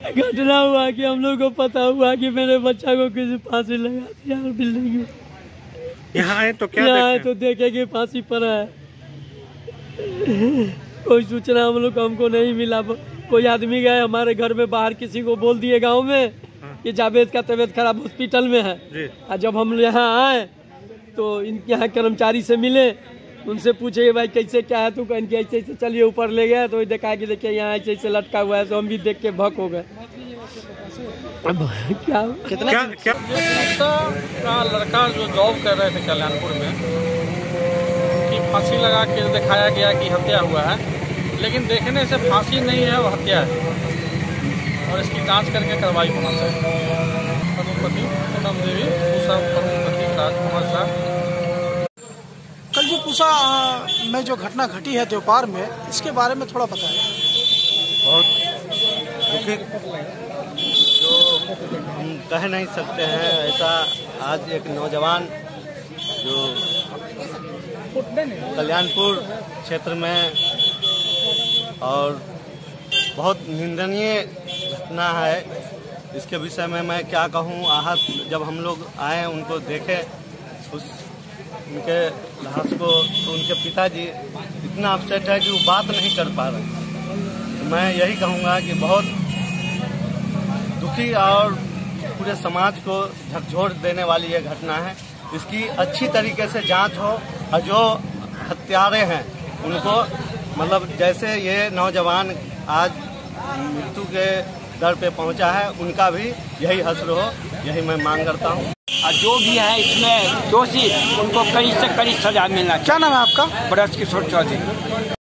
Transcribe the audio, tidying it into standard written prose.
घटना हुआ कि हम लोग को पता हुआ कि मेरे बच्चा को किसी फांसी लगा दिया बिल्डिंग में। यहाँ आए तो क्या यहाँ आए तो देखे कि फांसी पर है। कोई सूचना हम लोग को हमको नहीं मिला। कोई आदमी गए हमारे घर में बाहर किसी को बोल दिए गांव में कि जावेद का तबीयत खराब हॉस्पिटल में है। और जब हम यहाँ आए तो इनके यहाँ कर्मचारी से मिले, उनसे पूछे कि भाई कैसे क्या है, तो इनके ऐसे ऐसे चलिए ऊपर ले गया तो देखा कि देखिए यहाँ ऐसे ऐसे लटका हुआ है। तो हम भी देख के भक हो गए। क्या कितना क्या का लड़का जो जॉब कर रहे थे कल्याणपुर में कि फांसी लगा के दिखाया गया कि हत्या हुआ है, लेकिन देखने से फांसी नहीं है, वो हत्या है और इसकी जांच करके कार्रवाई होना चाहिए। करोड़पति पूनम देवी पूसा करोड़पति राजकुमार शाह। कल जो पूसा में जो घटना घटी है देवपार में, इसके बारे में थोड़ा बताएं। बहुत दुखित, जो हम कह नहीं सकते हैं ऐसा। आज एक नौजवान जो कल्याणपुर क्षेत्र में, और बहुत निंदनीय घटना है। इसके विषय में मैं क्या कहूँ। आहत जब हम लोग आए उनको देखे, उनके लाश को, तो उनके पिताजी इतना अपसेट है कि वो बात नहीं कर पा रहे। तो मैं यही कहूँगा कि बहुत दुखी और पूरे समाज को झकझोर देने वाली ये घटना है। इसकी अच्छी तरीके से जांच हो और जो हत्यारे हैं उनको, मतलब जैसे ये नौजवान आज मृत्यु के दर पे पहुंचा है, उनका भी यही हश्र हो, यही मैं मांग करता हूं। और जो भी है इसमें दोषी उनको कड़ी से कड़ी सजा मिलना चाहिए। क्या नाम है आपका? ब्रजकिशोर चौधरी।